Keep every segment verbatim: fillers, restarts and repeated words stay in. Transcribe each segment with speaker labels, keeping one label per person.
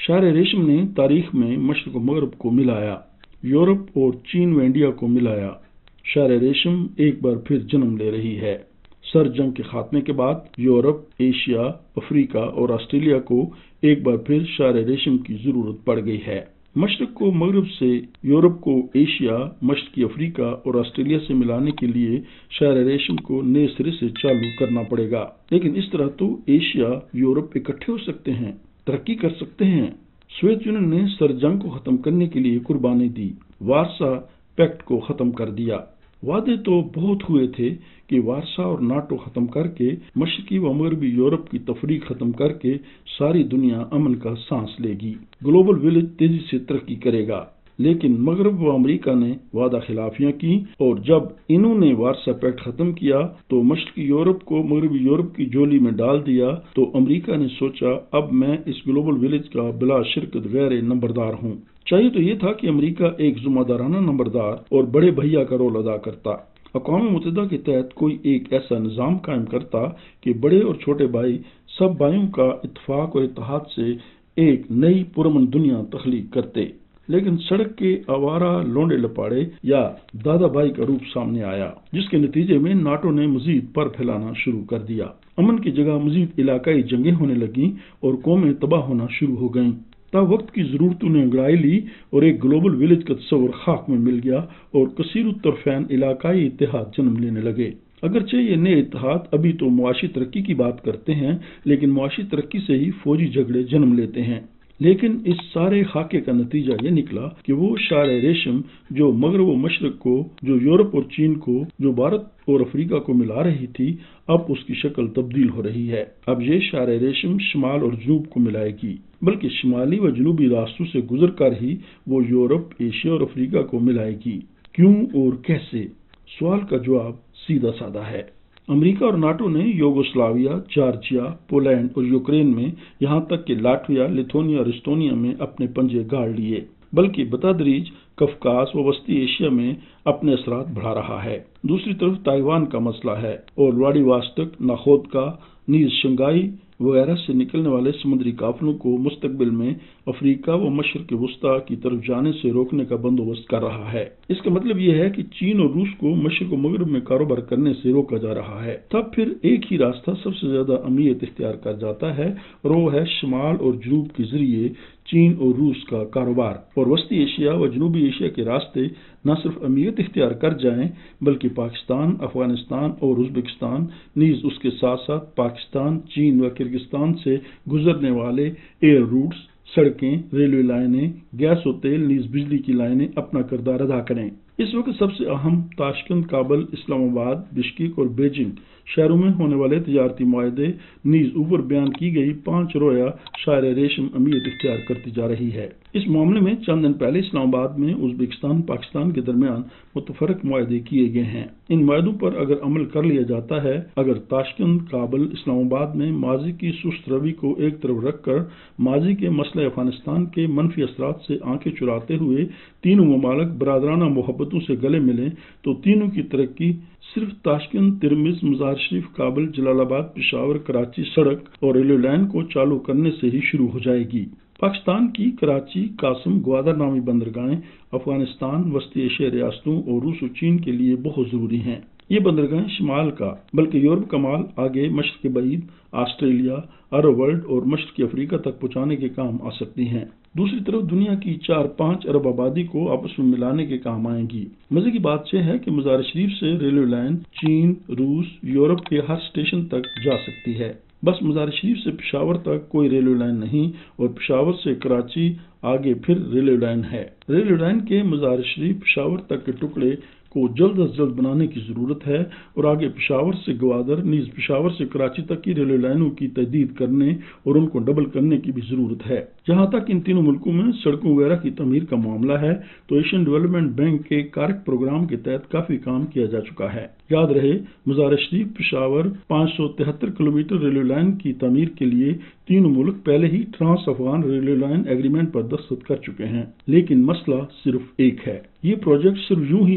Speaker 1: شہر ریشم نے تاریخ میں مشرق و مغرب کو ملایا، یورپ اور چین و انڈیا کو ملایا۔ شہر ریشم ایک بار پھر جنم لے رہی ہے۔ سر جنگ کے خاتمے کے بعد یورپ، ایشیا، افریقہ اور آسٹریلیا کو ایک بار پھر شہر ریشم کی ضرورت پڑ گئی ہے۔ مشرق کو مغرب سے، یورپ کو ایشیا، مشرقی افریقہ اور آسٹریلیا سے ملانے کے لیے شہر ریشم کو نئے سرے سے چالو کرنا پڑے گا۔ لیکن اس طرح تو ایشیا، یورپ اکٹھے ہو سکتے ہیں، ترقی کر سکتے ہیں۔ سوویت یونین نے سر جنگ کو ختم کرنے کے لیے قربانی دی، وارسا پیکٹ کو ختم کر دیا۔ وعدے تو بہت ہوئے تھے کہ وارسا اور ناٹو ختم کر کے، مشرقی و مغربی یورپ کی تفریق ختم کر کے ساری دنیا امن کا سانس لے گی، گلوبل ولیج تیزی سے ترقی کرے گا۔ لیکن مغرب و امریکہ نے وعدہ خلافیاں کی، اور جب انہوں نے وارسا پیکٹ ختم کیا تو مشرقی یورپ کو مغربی یورپ کی جولی میں ڈال دیا۔ تو امریکہ نے سوچا اب میں اس گلوبل ولیج کا بلا شرکت غیر نمبردار ہوں۔ چاہیے تو یہ تھا کہ امریکہ ایک ذمہ دارانہ نمبردار اور بڑے بھیا کا رول ادا کرتا، اقوام متحدہ کے تحت کوئی ایک ایسا نظام قائم کرتا کہ بڑے اور چھوٹے بھائی سب بھائیوں کا اتفاق اور اتحاد سے ایک نئی پرامن دنیا تخلیق کرتے۔ لیکن سڑک کے آوارہ لونڈے لپاڑے یا دادا بھائی کا روپ سامنے آیا، جس کے نتیجے میں ناٹو نے مزید پر پھیلانا شروع کر دیا۔ امن کی جگہ مزید علاقائی جنگیں ہونے لگیں اور قومیں تباہ ہونا شروع ہو گئیں۔ تا وقت کی ضرورتوں نے انگڑائی لی اور ایک گلوبل ولیج کا تصور خاک میں مل گیا اور کثیر الطرفین علاقائی اتحاد جنم لینے لگے۔ اگرچہ یہ نئے اتحاد ابھی تو معاشی ترقی کی بات کرتے ہیں، لیکن معاشی ترقی سے ہی فوجی جھگڑے جنم لیتے ہیں۔ لیکن اس سارے خاکے کا نتیجہ یہ نکلا کہ وہ شہر ریشم جو مغرب و مشرق کو، جو یورپ اور چین کو، جو بھارت اور افریقہ کو ملا رہی تھی، اب اس کی شکل تبدیل ہو رہی ہے۔ اب یہ شہر ریشم شمال اور جنوب کو ملائے گی، بلکہ شمالی و جنوبی راستوں سے گزر کر ہی وہ یورپ، ایشیا اور افریقہ کو ملائے گی۔ کیوں اور کیسے؟ سوال کا جواب سیدھا سادہ ہے۔ امریکہ اور ناٹو نے یوگوسلاویا، جارجیا، پولینڈ اور یوکرین میں، یہاں تک کہ لاٹویا، لیتھونیا اور اسٹونیا میں اپنے پنجے گاڑ لیے، بلکہ بتدریج کفکاز و وسطی ایشیا میں اپنے اثرات بڑھا رہا ہے۔ دوسری طرف تائیوان کا مسئلہ ہے اور ولاڈیواستک، ناخودکا، نیز شنگھائی وغیرہ سے نکلنے والے سمندری قافلوں کو مستقبل میں افریقہ و مشرق وسطیٰ کی طرف جانے سے روکنے کا بندوبست کر رہا ہے۔ اس کا مطلب یہ ہے کہ چین اور روس کو مشرق و مغرب میں کاروبار کرنے سے روکا جا رہا ہے۔ تب پھر ایک ہی راستہ سب سے زیادہ اہمیت اختیار کر جاتا ہے اور وہ ہے شمال اور جنوب کے ذریعے چین اور روس کا کاروبار، اور وسطی ایشیا و جنوبی ایشیا کے راستے نہ صرف اہمیت اختیار کر جائیں بلکہ پاکستان، افغانستان اور ازبکستان، نیز اس کے ساتھ ساتھ پاکستان، چین و کرغزستان سے گزرنے والے ایئر روٹس، سڑکیں، ریلوے لائنیں، گیس و تیل نیز بجلی کی لائنیں اپنا کردار ادا کریں۔ اس وقت سب سے اہم تاشکند، کابل، اسلام آباد، بشکیک اور بیجنگ شہروں میں ہونے والے تجارتی معاہدے نیز اوپر بیان کی گئی پانچ رویا شہر ریشم اہمیت اختیار کرتی جا رہی ہے۔ اس معاملے میں چند دن پہلے اسلام آباد میں ازبکستان پاکستان کے درمیان متفرق معاہدے کیے گئے ہیں۔ ان معاہدوں پر اگر عمل کر لیا جاتا ہے، اگر تاشکند، کابل، اسلام آباد میں ماضی کی سست روی کو ایک طرف رکھ کر ماضی کے مسئلہ افغانستان کے منفی اثرات سے آنکھیں چراتے ہوئے تینوں ممالک برادرانہ محبتوں سے گلے ملیں تو تینوں کی ترقی صرف تاشکند، ترمز، مزار شریف، کابل، جلال آباد، پشاور، کراچی سڑک اور ریلوے لائن کو چالو کرنے سے ہی شروع ہو جائے گی۔ پاکستان کی کراچی، قاسم، گوادر نامی بندرگاہیں افغانستان، وسطی ایشیا ریاستوں اور روس و چین کے لیے بہت ضروری ہیں۔ یہ بندرگاہیں شمال کا بلکہ یورپ کا مال آگے مشرق بعید، آسٹریلیا، عرب ورلڈ اور مشرقی افریقہ تک پہنچانے کے کام آ سکتی ہیں۔ دوسری طرف دنیا کی چار پانچ ارب آبادی کو آپس میں ملانے کے کام آئیں گی۔ مزے کی بات یہ ہے کہ مزار شریف سے ریلوے لائن چین، روس، یورپ کے ہر اسٹیشن تک جا سکتی ہے۔ بس مزار شریف سے پشاور تک کوئی ریلوے لائن نہیں اور پشاور سے کراچی آگے پھر ریلوے لائن ہے۔ ریلوے لائن کے مزار شریف پشاور تک کے ٹکڑے کو جلد از جلد بنانے کی ضرورت ہے اور آگے پشاور سے گوادر نیز پشاور سے کراچی تک کی ریلوے لائنوں کی تجدید کرنے اور ان کو ڈبل کرنے کی بھی ضرورت ہے۔ جہاں تک ان تینوں ملکوں میں سڑکوں وغیرہ کی تعمیر کا معاملہ ہے تو ایشین ڈیولپمنٹ بینک کے کارک پروگرام کے تحت کافی کام کیا جا چکا ہے۔ یاد رہے مزار شریف پشاور پانچ سو تہتر کلومیٹر ریلوے لائن کی تعمیر کے لیے تینوں ملک پہلے ہی trans Afghan railway line agreement پر دستخط کر چکے ہیں، لیکن مسئلہ صرف ایک ہے۔ یہ پروجیکٹ صرف یوں ہی عمل میں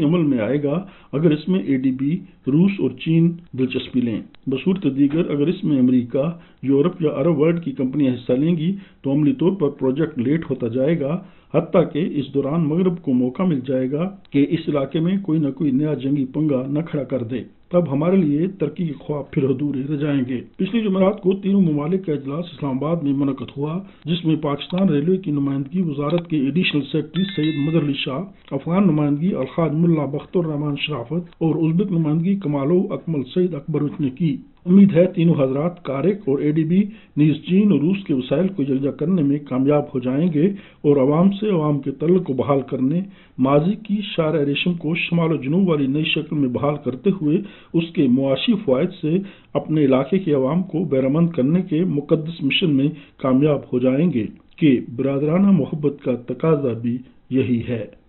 Speaker 1: آئے گا اگر اس میں اے ڈی بی، روس اور چین دلچسپی لیں۔ بصورت دیگر اگر اس میں امریکہ، یورپ یا عرب ورلڈ کی کمپنیاں حصہ لیں گی تو عملی طور پر پروجیکٹ لیٹ ہوتا جائے گا، حتیٰ کہ اس دوران مغرب کو موقع مل جائے گا کہ اس علاقے میں کوئی نہ کوئی نیا جنگی پنگا نہ کھڑا کر دے۔ تب ہمارے لیے ترقی کے خواب پھر ادھورے رہ جائیں گے۔ پچھلی جمعرات کو تینوں ممالک کا اجلاس اسلام آباد میں منعقد ہوا، جس میں پاکستان ریلوے کی نمائندگی وزارت کے ایڈیشنل سیکرٹری سید مظہر علی شاہ، افغان نمائندگی الحاج ملا بختر الرحمان شرافت اور ازبک نمائندگی کمالو اکمل سید اکبروف نے کی۔ امید ہے تینوں حضرات کارک اور اے ڈی بی نیز چین اور روس کے وسائل کو یکجا کرنے میں کامیاب ہو جائیں گے اور عوام سے عوام کے تعلق کو بحال کرنے، ماضی کی شاہراہ ریشم کو شمال و جنوب والی نئی شکل میں بحال کرتے ہوئے اس کے معاشی فوائد سے اپنے علاقے کے عوام کو بہرمند کرنے کے مقدس مشن میں کامیاب ہو جائیں گے کہ برادرانہ محبت کا تقاضا بھی یہی ہے۔